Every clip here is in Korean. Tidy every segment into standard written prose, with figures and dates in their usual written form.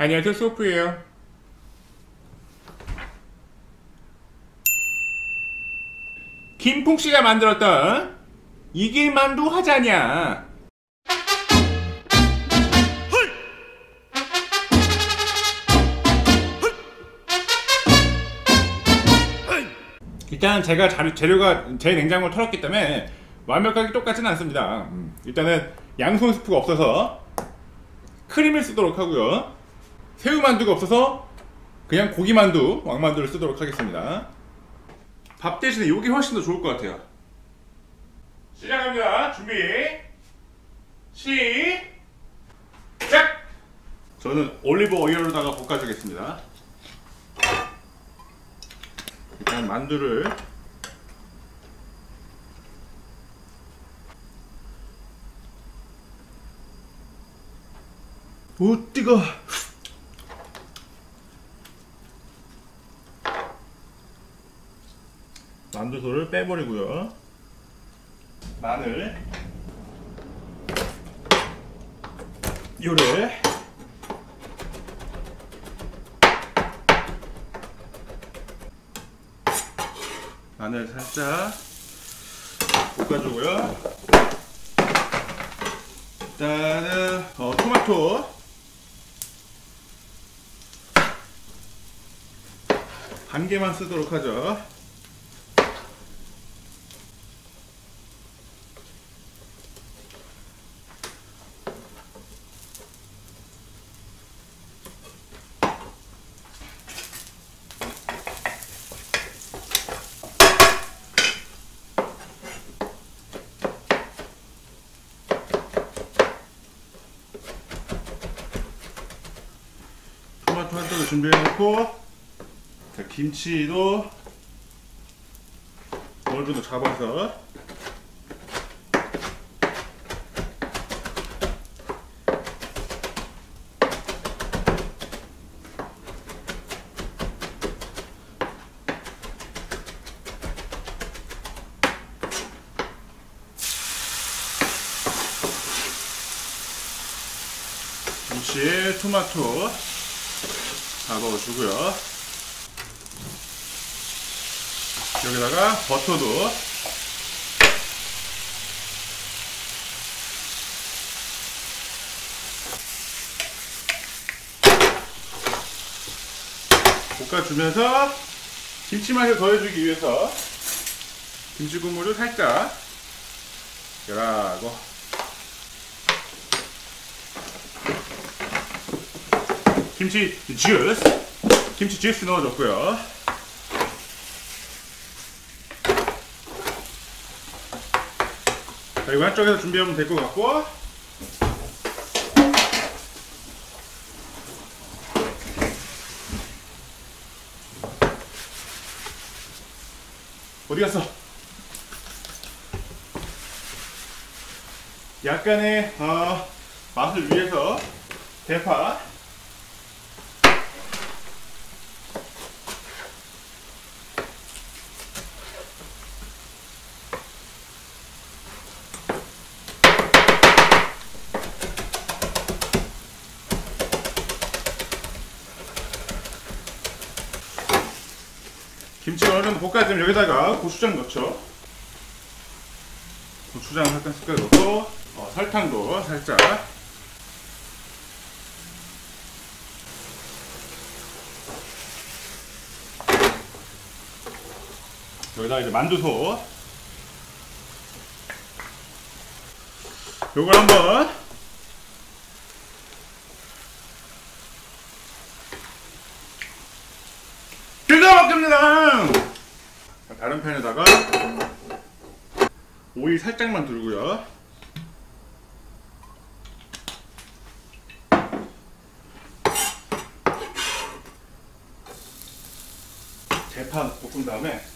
안녕하세요, 소프예요. 김풍씨가 만들었던 이길만두 화자냐. 일단 제가 재료가 제 냉장고를 털었기 때문에 완벽하게 똑같지는 않습니다. 일단은 양손 스프가 없어서 크림을 쓰도록 하고요, 새우만두가 없어서 그냥 고기만두, 왕만두를 쓰도록 하겠습니다. 밥 대신에 이게 훨씬 더 좋을 것 같아요. 시작합니다. 준비 시작! 저는 올리브 오일로다가 볶아주겠습니다. 일단 만두를 오 뜨거. 만두소를 빼버리고요, 마늘, 요래, 마늘 살짝 볶아주고요. 일단은 토마토 반 개만 쓰도록 하죠. 토마토 한 쪽을 준비해놓고, 김치도 어느 정도 잡아서 김치에 토마토 잡아주고요. 여기다가 버터도 볶아주면서 김치 맛을 더해주기 위해서 김치 국물을 살짝 열하고, 김치 주스 넣어줬고요. 자, 이거 한쪽에서 준비하면 될 것 같고, 어디 갔어? 약간의 맛을 위해서 대파, 김치 어느 정도 볶아주면 여기다가 고추장 넣죠. 고추장 살짝 숟갈 넣고, 설탕도 살짝, 여기다가 이제 만두소, 요걸 한번 기가 막힙니다. 다른 팬에다가 오일 살짝만 두르고요, 대파 볶은 다음에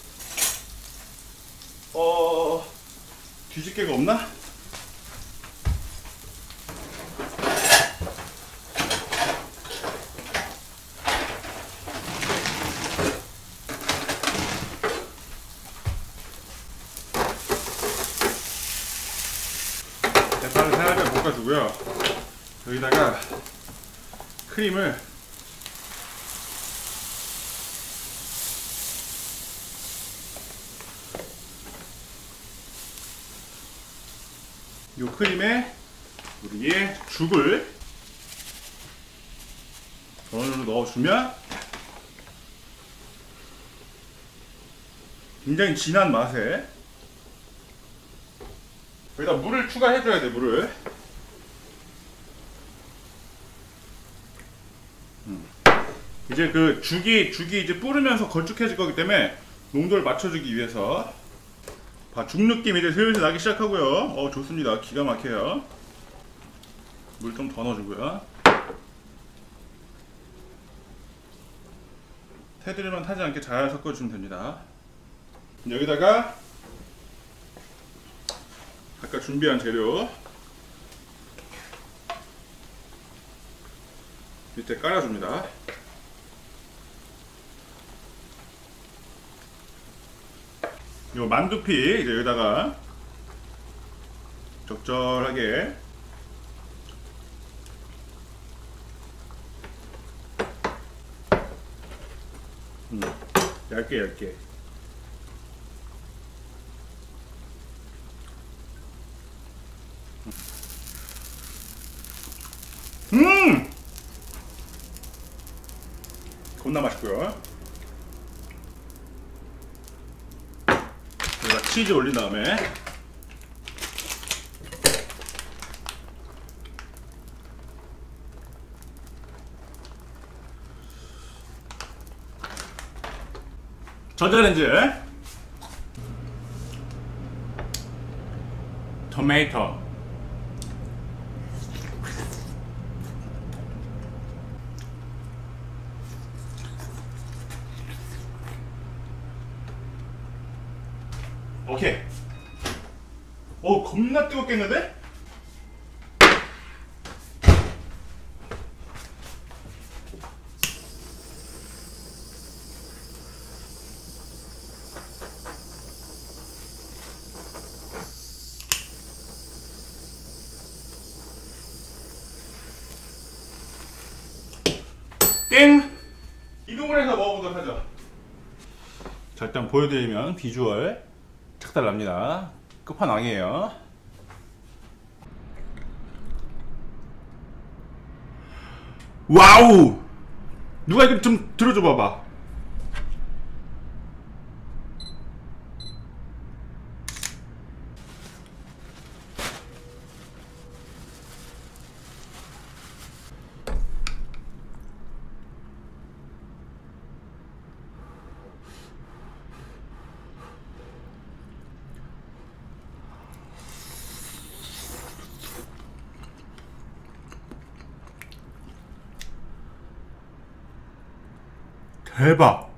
뒤집개가 없나? 대파를 살짝 볶아주고요, 여기다가 크림을 요 크림에 우리의 죽을 어느 정도 넣어주면 굉장히 진한 맛에, 여기다 물을 추가해줘야 돼. 물을 이제 그 죽이 이제 뿌르면서 걸쭉해질 거기 때문에 농도를 맞춰주기 위해서. 봐, 죽 느낌이 이제 슬슬 나기 시작하고요. 좋습니다. 기가 막혀요. 물 좀 더 넣어주고요. 테두리만 타지 않게 잘 섞어주면 됩니다. 여기다가 아까 준비한 재료 밑에 깔아줍니다. 요 만두피 이제 여기다가 적절하게 얇게 겁나 맛있고요. 여기다 치즈 올린 다음에 전자레인지 토마토 오케이. 겁나 뜨겁겠는데? 땡! 이동을 해서 먹어보도록 하죠. 자, 일단 보여드리면 비주얼 착달납니다. 끝판왕이에요. 와우! 누가 이거 좀 들어줘 봐봐. 대박!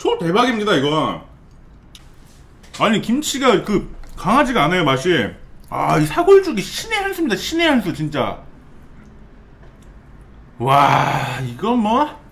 초 대박입니다 이거. 아니 김치가 그 강하지가 않아요 맛이. 아 이 사골죽이 신의 한 수입니다. 신의 한 수 진짜. 와 이건 뭐